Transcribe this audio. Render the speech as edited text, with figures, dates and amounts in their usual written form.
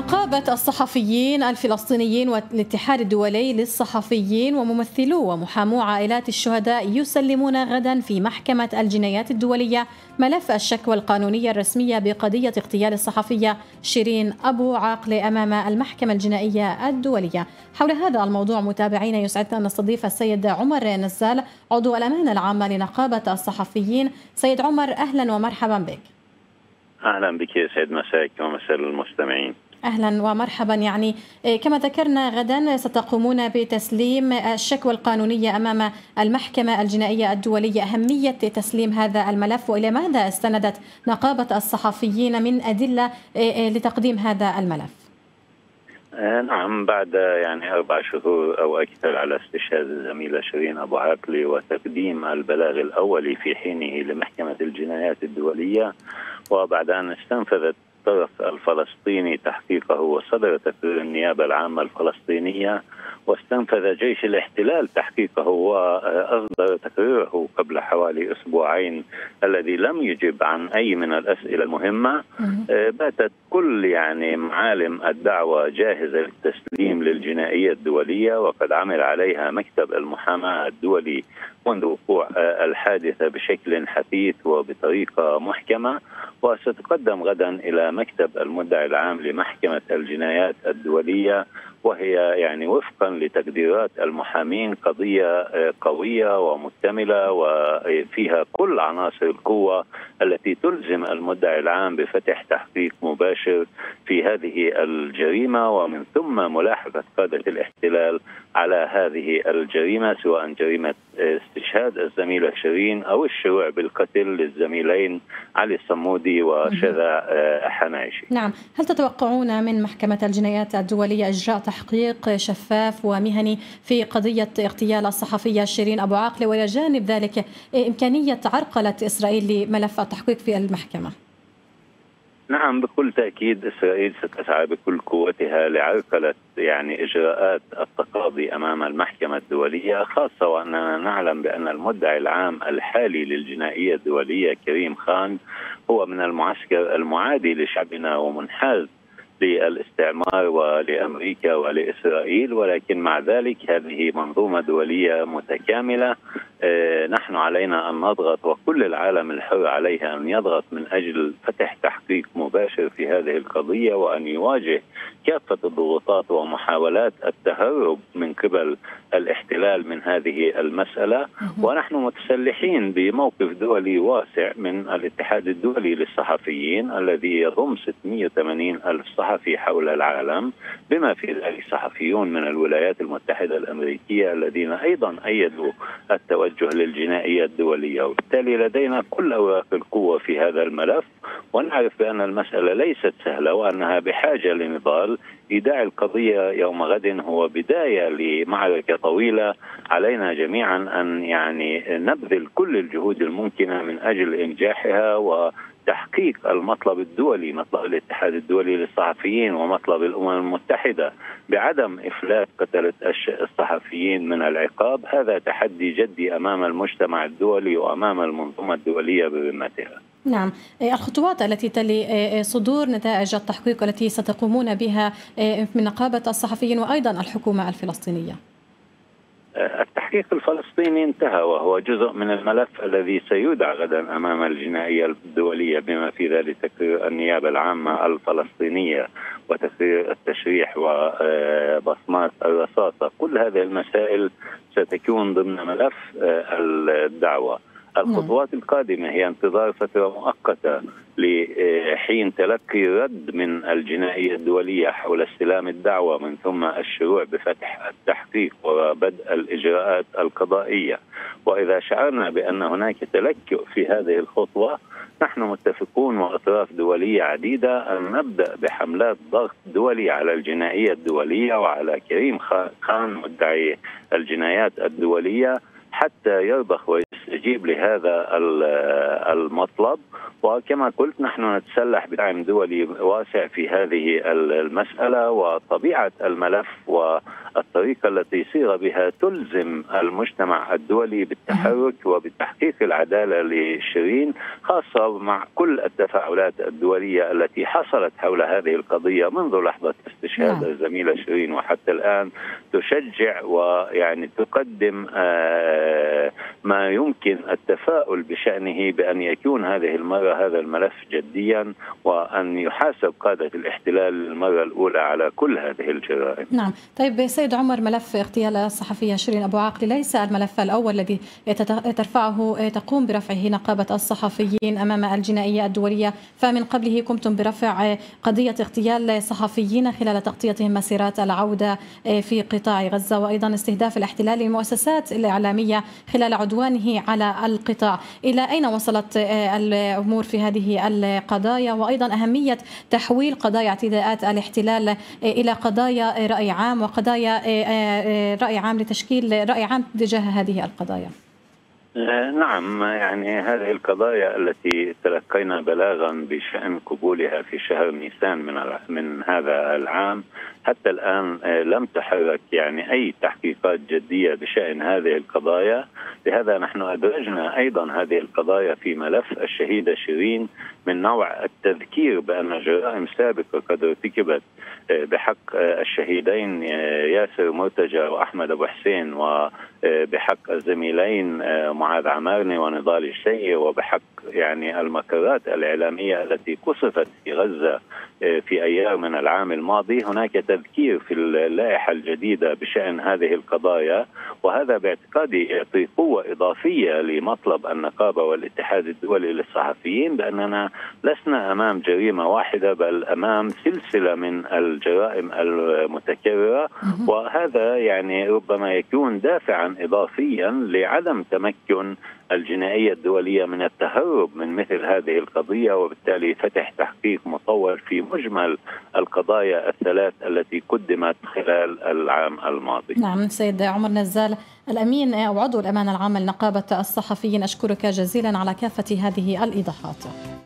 نقابة الصحفيين الفلسطينيين والاتحاد الدولي للصحفيين وممثلو ومحامو عائلات الشهداء يسلمون غدا في محكمة الجنايات الدولية ملف الشكوى القانونية الرسمية بقضية اغتيال الصحفية شيرين أبو عاقلة أمام المحكمة الجنائية الدولية. حول هذا الموضوع متابعين يسعدنا أن نستضيف السيد عمر نزال عضو الأمانة العامة لنقابة الصحفيين. سيد عمر، أهلا ومرحبا بك. أهلا بك يا سيد مساك ومساء المستمعين. أهلا ومرحبا. كما ذكرنا غدا ستقومون بتسليم الشكوى القانونية أمام المحكمة الجنائية الدولية. أهمية تسليم هذا الملف وإلى ماذا استندت نقابة الصحفيين من أدلة لتقديم هذا الملف؟ نعم، بعد 4 شهور أو أكثر على استشهاد الزميلة شيرين أبو عاقلة وتقديم البلاغ الأولي في حينه لمحكمة الجنايات الدولية، وبعد أن استنفذت الطرف الفلسطيني تحقيقه وصدر تقرير النيابة العامة الفلسطينية، واستنفذ جيش الاحتلال تحقيقه وأصدر تقريره قبل حوالي أسبوعين الذي لم يجب عن أي من الأسئلة المهمة، باتت كل معالم الدعوة جاهزة للتسليم للجنائية الدولية، وقد عمل عليها مكتب المحاماة الدولي منذ وقوع الحادثة بشكل حثيث وبطريقة محكمة، وستقدم غدا إلى مكتب المدعي العام لمحكمة الجنايات الدولية، وهي وفقا لتقديرات المحامين قضية قوية ومكتملة وفيها كل عناصر القوة التي تلزم المدعي العام بفتح تحقيق مباشر في هذه الجريمة، ومن ثم ملاحقة قادة الاحتلال على هذه الجريمة، سواء جريمة استشهاد الزميلة شيرين أو الشروع بالقتل للزميلين علي الصمودي وشذا حنايشي. نعم، هل تتوقعون من محكمة الجنايات الدولية إجراء تحقيق شفاف ومهني في قضية اغتيال الصحفية شيرين أبو عاقلة، وإلى جانب ذلك إمكانية عرقلة إسرائيل لملف التحقيق في المحكمة؟ نعم، بكل تأكيد إسرائيل ستسعى بكل قوتها لعرقلة إجراءات التقاضي أمام المحكمة الدولية، خاصة وأننا نعلم بأن المدعي العام الحالي للجنائية الدولية كريم خان هو من المعسكر المعادي لشعبنا ومنحاز للاستعمار ولأمريكا ولإسرائيل، ولكن مع ذلك هذه منظومة دولية متكاملة. نحن علينا أن نضغط، وكل العالم الحر عليها أن يضغط من أجل فتح تحقيق مباشر في هذه القضية، وأن يواجه كافة الضغوطات ومحاولات التهرب من قبل الاحتلال من هذه المسألة. ونحن متسلحين بموقف دولي واسع من الاتحاد الدولي للصحفيين الذي يضم 680 ألف صحفي حول العالم، بما في ذلك صحفيون من الولايات المتحدة الأمريكية الذين أيضا أيدوا التوجه للجنائية الدولية، وبالتالي لدينا كل أوراق القوة في هذا الملف، ونعرف بأن المسألة ليست سهلة وأنها بحاجة لنضال. إيداع القضية يوم غد هو بداية لمعركة طويلة، علينا جميعا أن نبذل كل الجهود الممكنة من أجل إنجاحها وتحقيق المطلب الدولي، مطلب الاتحاد الدولي للصحفيين ومطلب الأمم المتحدة بعدم إفلات قتلة الصحفيين من العقاب. هذا تحدي جدي أمام المجتمع الدولي وأمام المنظومة الدولية برمتها. نعم، الخطوات التي تلي صدور نتائج التحقيق التي ستقومون بها من نقابة الصحفيين وأيضا الحكومة الفلسطينية. التحقيق الفلسطيني انتهى، وهو جزء من الملف الذي سيودع غدا أمام الجنائية الدولية، بما في ذلك تقرير النيابة العامة الفلسطينية وتقرير التشريح وبصمات الرصاصة. كل هذه المسائل ستكون ضمن ملف الدعوة. الخطوات القادمة هي انتظار فترة مؤقتة لحين تلقي رد من الجنائية الدولية حول استلام الدعوة، من ثم الشروع بفتح التحقيق وبدء الإجراءات القضائية. وإذا شعرنا بأن هناك تلكؤ في هذه الخطوة، نحن متفقون وأطراف دولية عديدة أن نبدأ بحملات ضغط دولي على الجنائية الدولية وعلى كريم خان مدعي الجنايات الدولية حتى يرضخ نستجيب لهذا المطلب. وكما قلت نحن نتسلح بدعم دولي واسع في هذه المسألة، وطبيعة الملف والطريقة التي صيغ بها تلزم المجتمع الدولي بالتحرك وبتحقيق العدالة لشيرين، خاصة مع كل التفاعلات الدولية التي حصلت حول هذه القضية منذ لحظة استشهاد الزميلة شيرين وحتى الآن، تشجع ويعني تقدم ما يمكن التفاؤل بشأنه بأن يكون هذه المرة هذا الملف جديا، وأن يحاسب قادة الاحتلال للمرة الأولى على كل هذه الجرائم. نعم. طيب سيد عمر، ملف اغتيال الصحفية شيرين أبو عاقلة ليس الملف الأول الذي تقوم برفعه نقابة الصحفيين أمام الجنائية الدولية، فمن قبله قمتم برفع قضية اغتيال صحفيين خلال تغطيتهم مسيرات العودة في قطاع غزة، وأيضا استهداف الاحتلال للمؤسسات الإعلامية خلال عدوانه على القطاع. إلى أين وصلت الأمور في هذه القضايا، وأيضا أهمية تحويل قضايا اعتداءات الاحتلال إلى قضايا رأي عام وقضايا رأي عام لتشكيل رأي عام تجاه هذه القضايا؟ نعم، يعني هذه القضايا التي تلقينا بلاغا بشأن قبولها في شهر نيسان من هذا العام حتى الآن لم تحرك يعني أي تحقيقات جدية بشأن هذه القضايا. لهذا نحن أدرجنا أيضا هذه القضايا في ملف الشهيدة شيرين من نوع التذكير بأن جرائم سابقة قد ارتكبت بحق الشهيدين ياسر مرتجى وأحمد أبو حسين، وبحق الزميلين معاذ عمارني ونضال الشيء، وبحق يعني المقرات الإعلامية التي قصفت في غزة في أيام من العام الماضي. هناك تذكير في اللائحة الجديدة بشأن هذه القضايا، وهذا باعتقادي يعطي قوة إضافية لمطلب النقابة والاتحاد الدولي للصحفيين بأننا لسنا أمام جريمة واحدة بل أمام سلسلة من الجرائم المتكررة، وهذا يعني ربما يكون دافعا إضافيا لعدم تمكن الجنائية الدولية من التهرب من مثل هذه القضية، وبالتالي فتح تحقيق مطول في مجمل القضايا الثلاث التي قدمت خلال العام الماضي. نعم. سيد عمر نزال الأمين أو عضو الأمانة العامة لنقابة الصحفيين، أشكرك جزيلا على كافة هذه الإيضاحات.